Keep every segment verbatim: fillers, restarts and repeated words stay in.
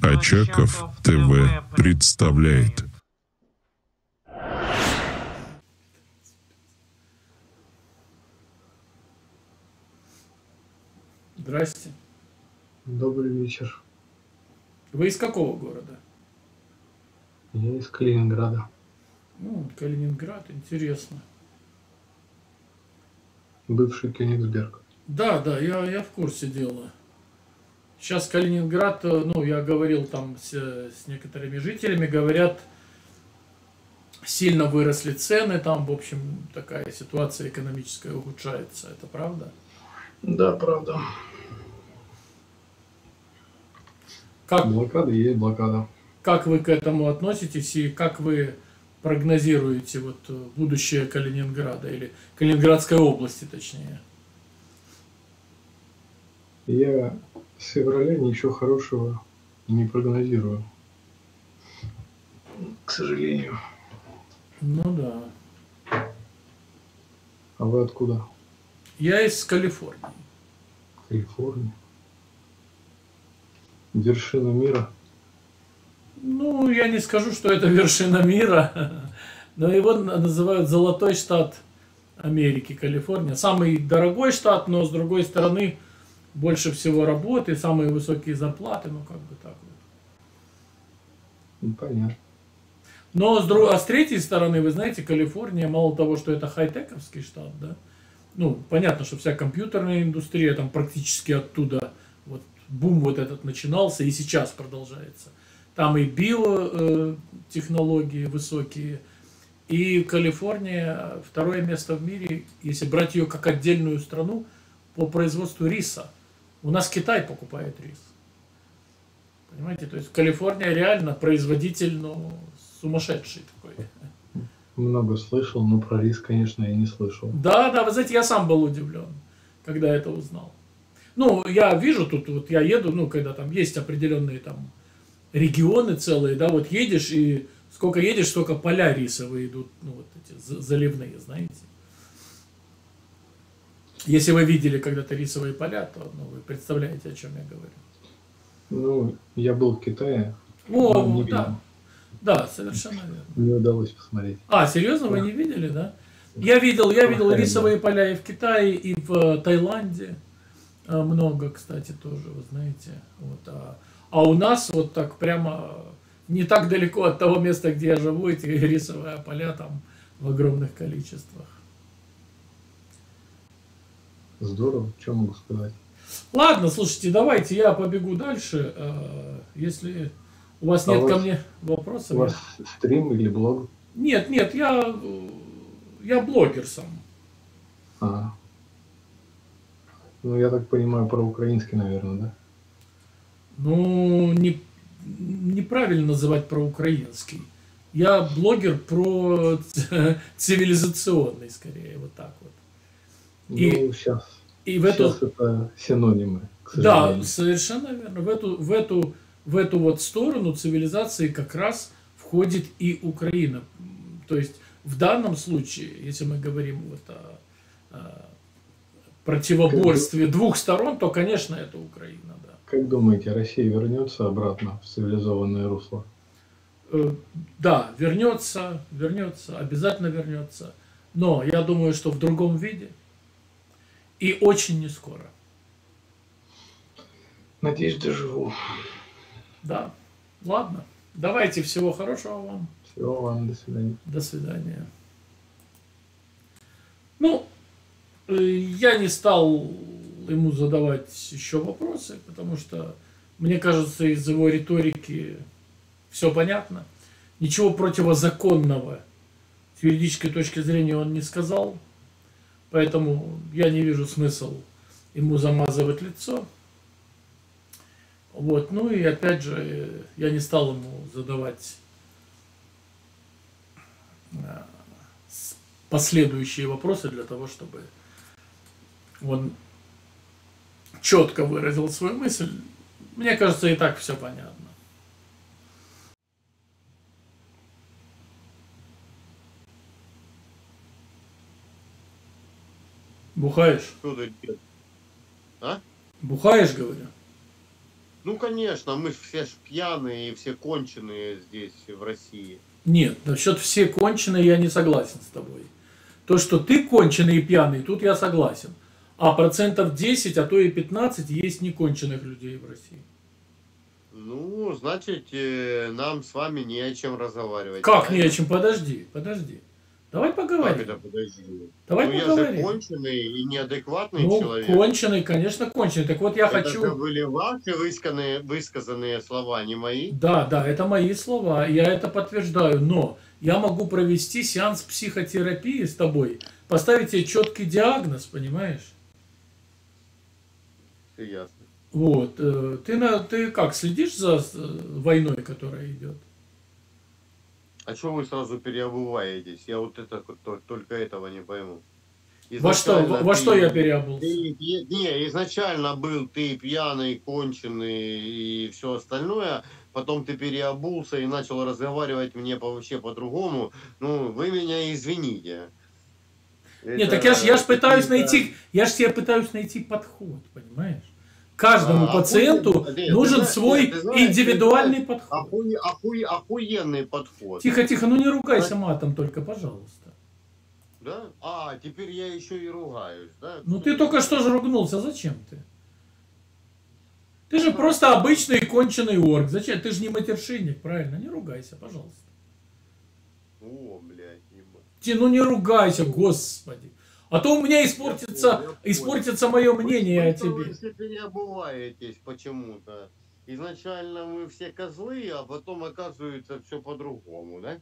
Очаков ТВ представляет. Здрасте. Добрый вечер. Вы из какого города? Я из Калининграда. Ну, Калининград, интересно. Бывший Кёнигсберг. Да, да, я, я в курсе дела. Сейчас Калининград, ну, я говорил там с, с некоторыми жителями, говорят, сильно выросли цены, там, в общем, такая ситуация экономическая ухудшается. Это правда? Да, правда. Как, Блокада есть блокада. как вы к этому относитесь и как вы прогнозируете вот будущее Калининграда или Калининградской области, точнее? Я с февраля ничего хорошего не прогнозирую. К сожалению. Ну да. А вы откуда? Я из Калифорнии. Калифорния. Вершина мира. Ну, я не скажу, что это вершина мира, но его называют золотой штат Америки, Калифорния. Самый дорогой штат, но с другой стороны больше всего работы, самые высокие зарплаты, ну как бы так вот. Ну, понятно. Но с, друг... а с третьей стороны, вы знаете, Калифорния, мало того, что это хай-тековский штат, да, ну, понятно, что вся компьютерная индустрия там практически оттуда, вот бум вот этот начинался и сейчас продолжается. Там и биотехнологии высокие, и Калифорния второе место в мире, если брать ее как отдельную страну, по производству риса. У нас Китай покупает рис. Понимаете, то есть Калифорния реально производитель, ну, сумасшедший такой. Много слышал, но про рис, конечно, я не слышал. Да, да, вы знаете, я сам был удивлен, когда это узнал. Ну, я вижу тут, вот я еду, ну, когда там есть определенные там регионы целые, да, вот едешь, и сколько едешь, столько поля рисовые идут, ну, вот эти заливные, знаете. Если вы видели когда-то рисовые поля, то, ну, вы представляете, о чем я говорю. Ну, я был в Китае. О, не да. видел. Да, совершенно верно. Не удалось посмотреть. А, серьезно, вы не видели, да? Я видел, я видел рисовые поля и в Китае, и в Таиланде. Много, кстати, тоже, вы знаете. Вот, а, а у нас вот так прямо не так далеко от того места, где я живу, эти рисовые поля там в огромных количествах. Здорово, что могу сказать. Ладно, слушайте, давайте я побегу дальше. Если у вас нет а у ко вас, мне вопросов. У вас я... стрим или блог? Нет, нет, я, я блогер сам. А. Ну, я так понимаю, про украинский, наверное, да? Ну, не, неправильно называть про украинский. Я блогер про цивилизационный, скорее, вот так вот. И, ну, сейчас, и в сейчас эту... это синонимы, к сожалению. Да, совершенно верно. В эту, в эту, в эту вот сторону цивилизации как раз входит и Украина. То есть в данном случае, если мы говорим вот о, о противоборстве двух сторон, то, конечно, это Украина, да. Как думаете, Россия вернется обратно в цивилизованное русло? Да, вернется, вернется, обязательно вернется. Но я думаю, что в другом виде и очень не скоро. Надеюсь, доживу. Да, ладно. Давайте, всего хорошего вам. Всего вам, до свидания. До свидания. Ну, я не стал ему задавать еще вопросы, потому что, мне кажется, из его риторики все понятно. Ничего противозаконного с юридической точки зрения он не сказал, поэтому я не вижу смысла ему замазывать лицо. Вот, ну и опять же, я не стал ему задавать последующие вопросы для того, чтобы он четко выразил свою мысль. Мне кажется, и так все понятно. Бухаешь? А? Бухаешь, говорю? Ну, конечно, мы ж все ж пьяные и все конченые здесь, в России. Нет, насчет все конченые я не согласен с тобой. То, что ты конченый и пьяный, тут я согласен. А процентов десять, а то и пятнадцать есть неконченных людей в России. Ну, значит, э, нам с вами не о чем разговаривать. Как правильно? не о чем? Подожди, подожди. Давай Как поговорим. это, подожди? Давай Ну, я же поговорим. конченый и неадекватный Ну, человек. конченый, конечно, конченый. Так вот я Это же хочу... были ваши высказанные, высказанные слова, не мои. Да, да, это мои слова, я это подтверждаю, но я могу провести сеанс психотерапии с тобой, поставить тебе четкий диагноз, понимаешь? Все ясно. Вот, э, ты, на, ты как, следишь за э, войной, которая идет? А что вы сразу переобуваетесь? Я вот это вот то- только этого не пойму. Во что, во, Изначально во что я ты, переобулся? ты пья- не, изначально был ты пьяный, конченый и все остальное, потом ты переобулся и начал разговаривать мне по, вообще по-другому. Ну, вы меня извините. Нет, так я ж, я ж Это пытаюсь какие-то- найти, я ж себе пытаюсь найти подход, понимаешь? Каждому А, пациенту охуенно. Нет, нужен ты знаешь- свой нет, ты знаешь, индивидуальный ты знаешь, подход. Охуе- охуе- охуенный подход. Тихо, тихо, ну не ругайся матом только, пожалуйста. Да? А, теперь я еще и ругаюсь, да? Ну ты только что же ругнулся, зачем ты? Ты же просто обычный конченый орк. Зачем? Ты же не матершинник, правильно? Не ругайся, пожалуйста. О, блядь, ебать. Ти, ну не ругайся, господи. А то у меня испортится, Я понял, я понял. испортится мое мнение Вы о что, вы тебе. все переобуваетесь почему-то. Изначально мы все козлы, а потом оказывается все по-другому, да?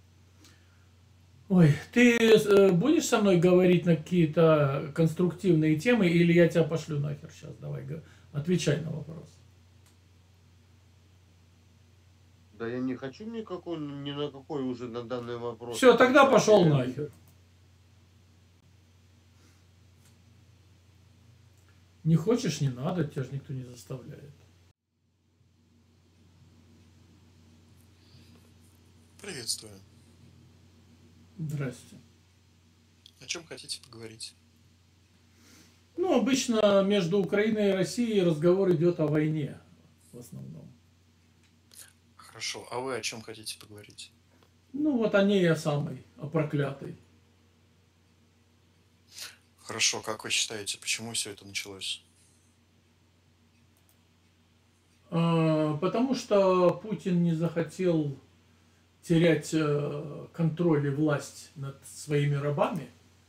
Ой, ты э, будешь со мной говорить на какие-то конструктивные темы, или я тебя пошлю нахер сейчас? Давай, го- отвечай на вопрос. Да я не хочу никакой, ни на какой уже на данный вопрос. Все, тогда пошел нахер. Не хочешь, не надо, тебя же никто не заставляет. Приветствую. Здрасте. О чем хотите поговорить? Ну, обычно между Украиной и Россией разговор идет о войне в основном. Хорошо, а вы о чем хотите поговорить? Ну, вот о ней я самый, о проклятой. Хорошо, как вы считаете, почему все это началось? А, Потому что Путин не захотел терять э, контроль и власть над своими рабами.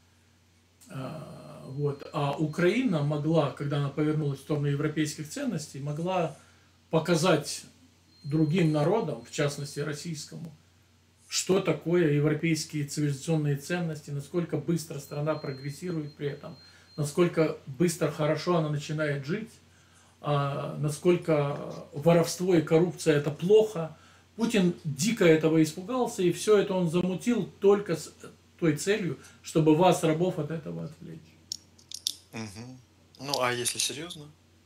А, Вот. А Украина могла, когда она повернулась в сторону европейских ценностей, могла показать другим народам, в частности российскому, что такое европейские цивилизационные ценности, насколько быстро страна прогрессирует при этом, насколько быстро, хорошо она начинает жить, а, насколько воровство и коррупция это плохо. Путин дико этого испугался, и все это он замутил только с той целью, чтобы вас, рабов, от этого отвлечь. Угу. Ну, а если серьезно?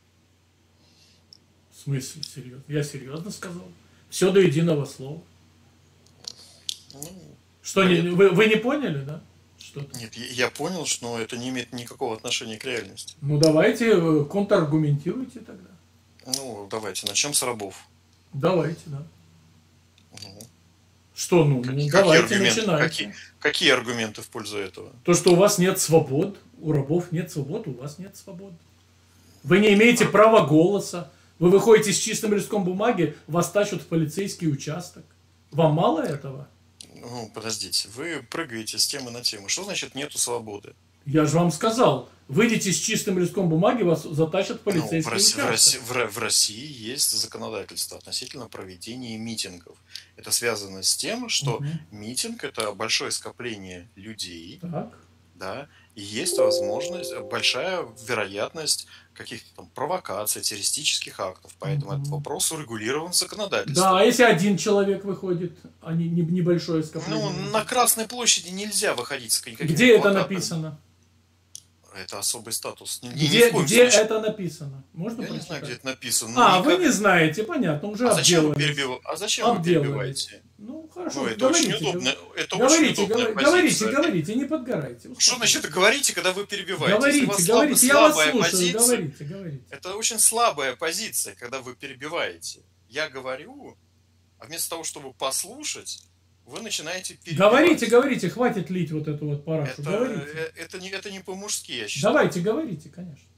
В смысле, серьезно? Я серьезно сказал. Все до единого слова. Ну, Что, не, вы, вы не поняли, да? Что-то? нет, я, я понял, что это не имеет никакого отношения к реальности. Ну, давайте э, контраргументируйте тогда. Ну, давайте, начнем с рабов. Давайте, да. Ну, Что, ну, ну какие, какие давайте аргументы, начинайте. какие, какие аргументы в пользу этого? То, что у вас нет свобод, у рабов нет свобод, у вас нет свобод. Вы не имеете права голоса. Вы выходите с чистым листком бумаги, вас тащат в полицейский участок. Вам мало этого? Ну, подождите, вы прыгаете с темы на тему. Что значит нету свободы? Я же вам сказал, выйдите с чистым листком бумаги, вас затащат в Ну, в, полицейский России, в, участок. России, в Ро- в России есть законодательство относительно проведения митингов. Это связано с тем, что Мгм. митинг – это большое скопление людей, Так. да, и есть возможность, большая вероятность каких-то там провокаций, террористических актов. Поэтому Мгм. этот вопрос урегулирован законодательством. Да, а если один человек выходит, а не, не- небольшое Ну, скопление? на Красной площади нельзя выходить с какими-то Где это плакатами. написано? Это особый статус. Ни, ни Где, в коем где случае. это написано? Можно Я не прочитать? знаю, где это написано. А, но вы никак- не знаете, понятно, уже А зачем вы, обделались. перебив- а зачем вы Обделались. перебиваете? Ну, хорошо, Ну, это говорите, очень удобно. говорите. Это Говорите, очень удобная говорите, говорите, позиция. говорите, не подгорайте. Что значит говорите, когда вы перебиваете? Говорите, Если у вас говорите, я слабо- вас слабая слушаю, позиция, говорите, говорите. это очень слабая позиция, когда вы перебиваете. Я говорю, а вместо того, чтобы послушать, вы начинаете перебивать. Говорите, говорите, хватит лить вот эту вот парашу, Это, говорите. э, это, не, это не по-мужски, я считаю. Давайте, говорите, конечно.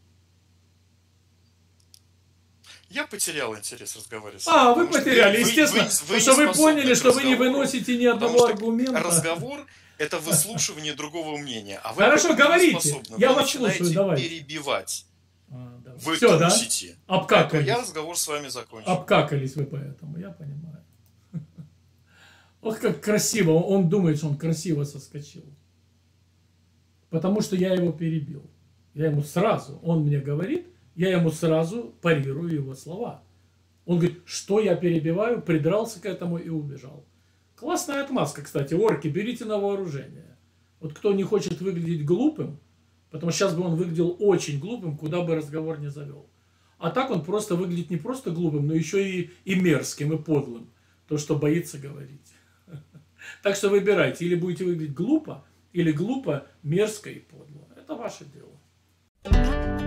Я потерял интерес разговаривать. с А, вами, вы потому что потеряли, вы- вы- естественно, вы- вы потому не что вы способны поняли, к что вы не разговору, выносите ни потому одного что аргумента. разговор – это выслушивание другого мнения. А вы Хорошо, к этому не говорите. способны. Я Вы вас начинаете слушаю, давайте. перебивать. А, да. Вы Все, да? трусите. Обкакались. Я разговор с вами закончил. Обкакались вы поэтому, я понимаю. Ох, как красиво. Он думает, что он красиво соскочил. Потому что я его перебил. Я ему сразу, он мне говорит, я ему сразу парирую его слова. Он говорит, что я перебиваю, придрался к этому и убежал. Классная отмазка, кстати. Орки, берите на вооружение. Вот кто не хочет выглядеть глупым, потому что сейчас бы он выглядел очень глупым, куда бы разговор не завел. А так он просто выглядит не просто глупым, но еще и, и мерзким, и подлым. То, что боится говорить. Так что выбирайте. Или будете выглядеть глупо, или глупо, мерзко и подло. Это ваше дело.